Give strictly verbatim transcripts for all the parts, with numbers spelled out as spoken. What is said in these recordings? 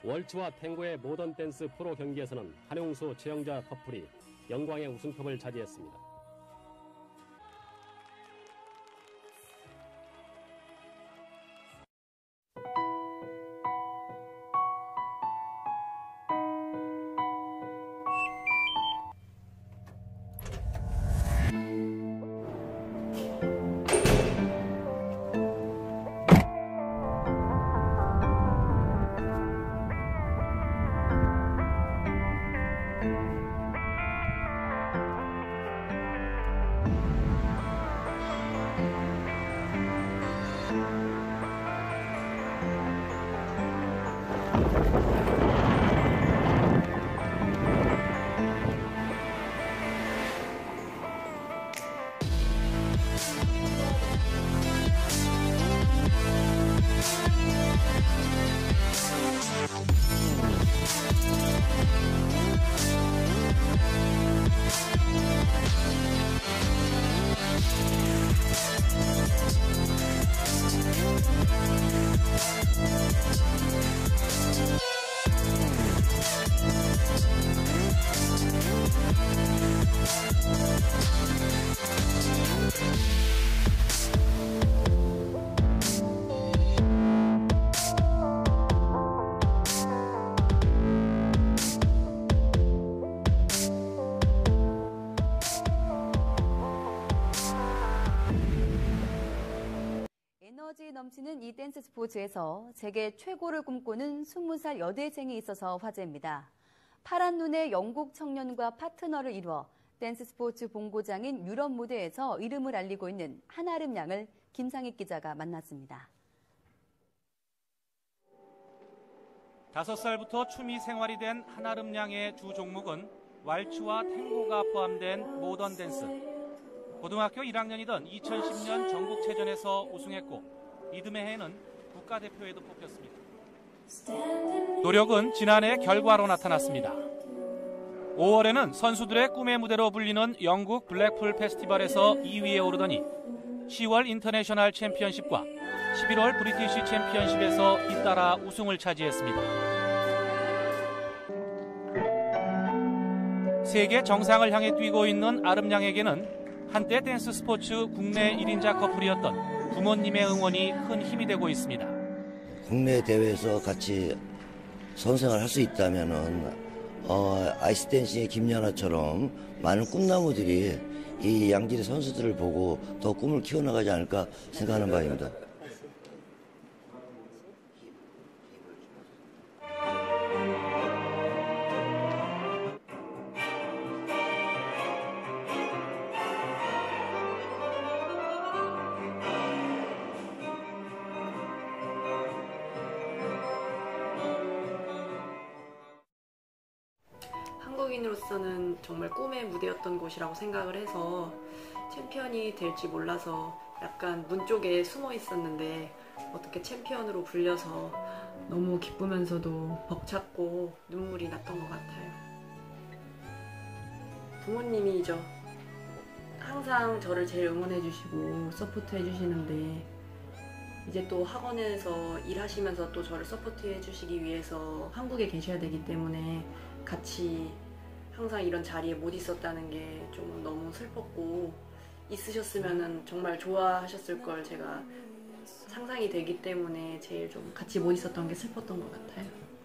월츠와 탱고의 모던 댄스 프로 경기에서는 한용수, 최영자 커플이 영광의 우승컵을 차지했습니다. 에너지 넘치는 이 댄스 스포츠에서 세계 최고를 꿈꾸는 스무 살 여대생이 있어서 화제입니다. 파란 눈의 영국 청년과 파트너를 이루어 댄스 스포츠 본고장인 유럽 무대에서 이름을 알리고 있는 한아름 양을 김상익 기자가 만났습니다. 다섯 살부터 춤이 생활이 된 한아름 양의 주 종목은 왈츠와 탱고가 포함된 모던 댄스. 고등학교 일 학년이던 이천십 년 전국체전에서 우승했고 이듬해 해는 국가대표에도 뽑혔습니다. 노력은 지난해 결과로 나타났습니다. 오월에는 선수들의 꿈의 무대로 불리는 영국 블랙풀 페스티벌에서 이 위에 오르더니 시월 인터내셔널 챔피언십과 십일월 브리티시 챔피언십에서 잇따라 우승을 차지했습니다. 세계 정상을 향해 뛰고 있는 아름 양에게는 한때 댄스 스포츠 국내 일 인자 커플이었던 부모님의 응원이 큰 힘이 되고 있습니다. 국내 대회에서 같이 선생을 할 수 있다면은 어, 아이스댄싱의 김연아처럼 많은 꿈나무들이 이 양질의 선수들을 보고 더 꿈을 키워나가지 않을까 생각하는 바입니다. 한국인으로서는 정말 꿈의 무대였던 곳이라고 생각을 해서 챔피언이 될지 몰라서 약간 문 쪽에 숨어 있었는데 어떻게 챔피언으로 불려서 너무 기쁘면서도 벅찼고 눈물이 났던 것 같아요. 부모님이죠. 항상 저를 제일 응원해 주시고 서포트 해 주시는데 이제 또 학원에서 일하시면서 또 저를 서포트 해 주시기 위해서 한국에 계셔야 되기 때문에 같이 항상 이런 자리에 못 있었다는 게 좀 너무 슬펐고 있으셨으면 정말 좋아하셨을 걸 제가 상상이 되기 때문에 제일 좀 같이 못 있었던 게 슬펐던 것 같아요.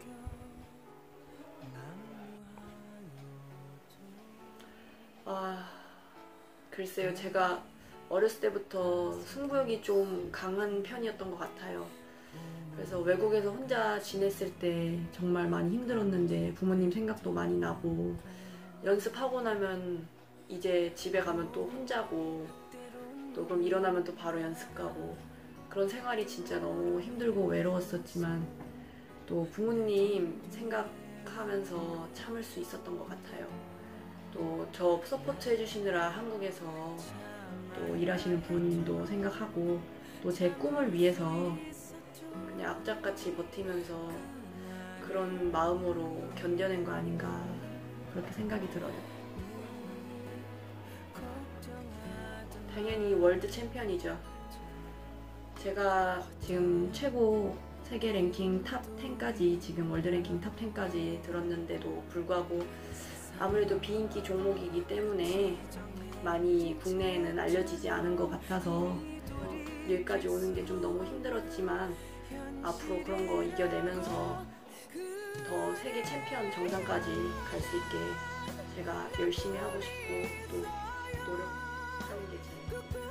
아, 글쎄요. 제가 어렸을 때부터 승부욕이 좀 강한 편이었던 것 같아요. 그래서 외국에서 혼자 지냈을 때 정말 많이 힘들었는데 부모님 생각도 많이 나고 연습하고 나면 이제 집에 가면 또 혼자고 또 그럼 일어나면 또 바로 연습 가고 그런 생활이 진짜 너무 힘들고 외로웠었지만 또 부모님 생각하면서 참을 수 있었던 것 같아요. 또 저 서포트 해주시느라 한국에서 또 일하시는 부모님도 생각하고 또 제 꿈을 위해서 그냥 악착같이 버티면서 그런 마음으로 견뎌낸 거 아닌가 그렇게 생각이 들어요. 당연히 월드 챔피언이죠. 제가 지금 최고 세계 랭킹 탑 텐까지, 지금 월드 랭킹 탑 텐까지 들었는데도 불구하고 아무래도 비인기 종목이기 때문에 많이 국내에는 알려지지 않은 것 같아서 여기까지 오는 게 좀 너무 힘들었지만 앞으로 그런 거 이겨내면서 더 세계 챔피언 정상까지 갈 수 있게 제가 열심히 하고 싶고 또 노력하는 게 제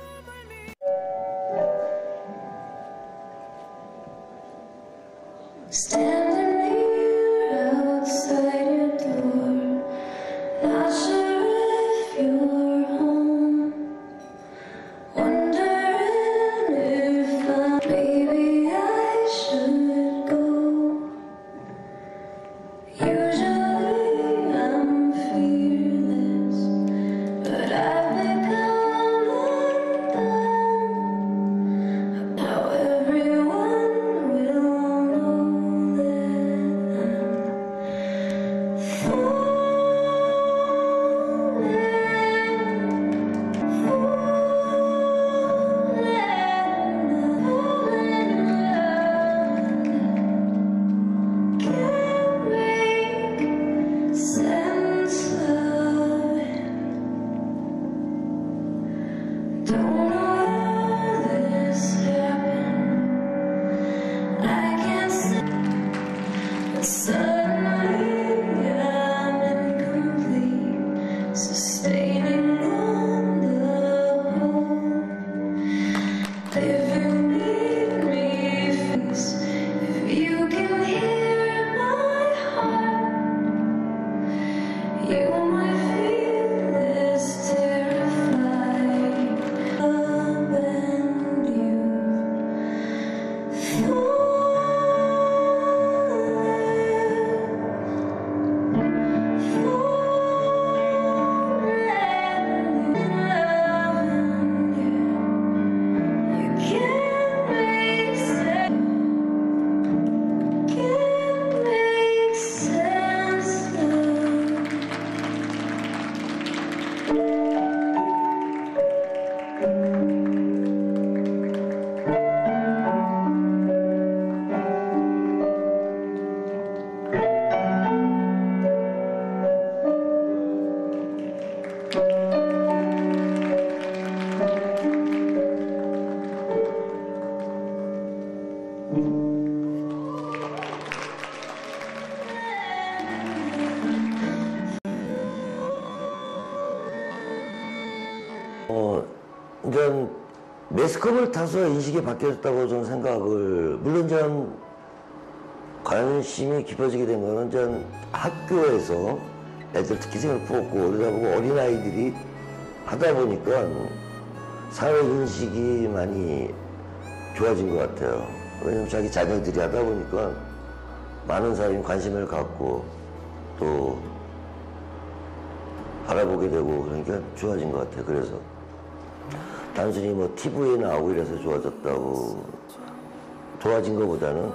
Standing here outside your door, not sure if you're home. Wondering if I, maybe I should go. Usually I'm fearless, but I've become undone. Now everyone will know that I'm falling, falling, can't make sense of it. Don't know how this happened. I can't say, but suddenly I'm incomplete, sustaining on the whole. If you need me, face, if you can hear my heart, you might feel this terrified love and you falling, falling, you can't make sense, can't make sense of. 어, 이제 매스컴을 타서 인식이 바뀌었다고 저는 생각을, 물론 전 관심이 깊어지게 된 거는 전 학교에서 애들 특히 생을 부었고 그러다 보고 어린아이들이 하다 보니까 사회 인식이 많이 좋아진 것 같아요. 왜냐면 자기 자녀들이 하다 보니까 많은 사람이 관심을 갖고 또 알아보게 되고 그러니까 좋아진 것 같아요. 그래서 단순히 뭐 티비에 나오고 이래서 좋아졌다고, 좋아진 것보다는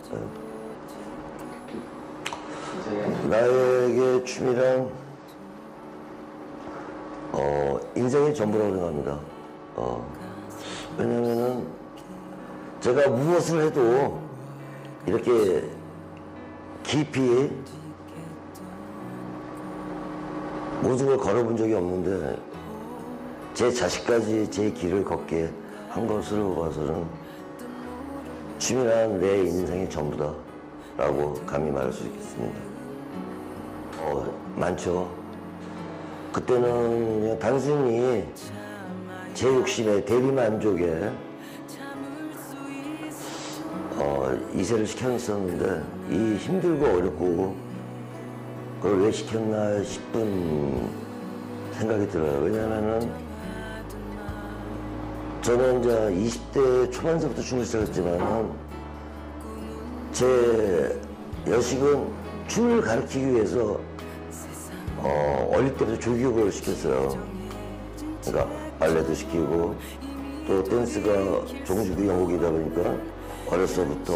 나에게 춤이란 어, 인생의 전부라고 생각합니다. 어, 왜냐면은 제가 무엇을 해도 이렇게 깊이 모든 걸 걸어본 적이 없는데 제 자식까지 제 길을 걷게 한 것으로 봐서는 춤이란 내 인생의 전부다 라고 감히 말할 수 있겠습니다. 어, 많죠. 그때는 그냥 단순히 제 욕심에 대리만족에 어, 이세를 시켰었는데 이 힘들고 어렵고 그걸 왜 시켰나 싶은 생각이 들어요. 왜냐면은 저는 이제 이십 대 초반서부터 춤을 시작했지만 제 여식은 춤을 가르치기 위해서 어, 어릴 때부터 조교육을 시켰어요. 그러니까 발레도 시키고 또 댄스가 종주부 영국이다 보니까 어려서부터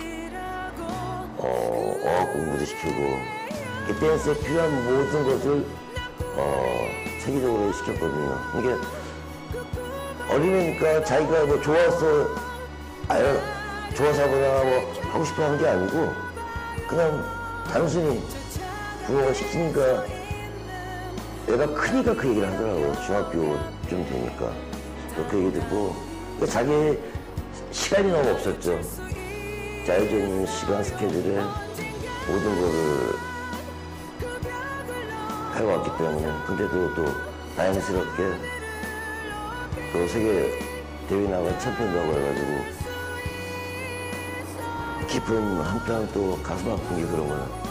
어, 어학 공부도 시키고 이 댄스에 필요한 모든 것을 어, 체계적으로 시켰거든요. 이게 어린애니까 자기가 뭐 좋아서 알, 좋아서 하거나 뭐 하고 싶어 하는 게 아니고 그냥 단순히 부모가 시키니까 애가 크니까 그 얘기를 하더라고요. 중학교 좀 되니까. 그 얘기 듣고 자기 시간이 너무 없었죠. 짜여진 시간 스케줄에 모든 거를 해왔기 때문에. 근데도 또 다행스럽게 또 세계 대회 나가 챔피언도 하고 해가지고 깊은 한편 또 가슴 아픈 게 그런 거야.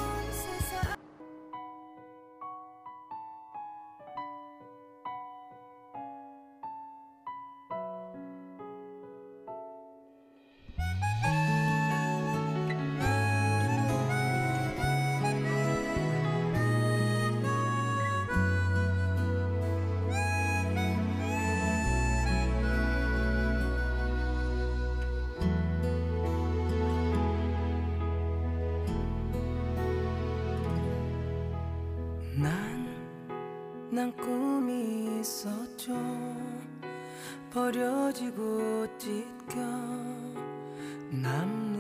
난, 난 꿈이 있었죠. 버려지고 찢겨 남는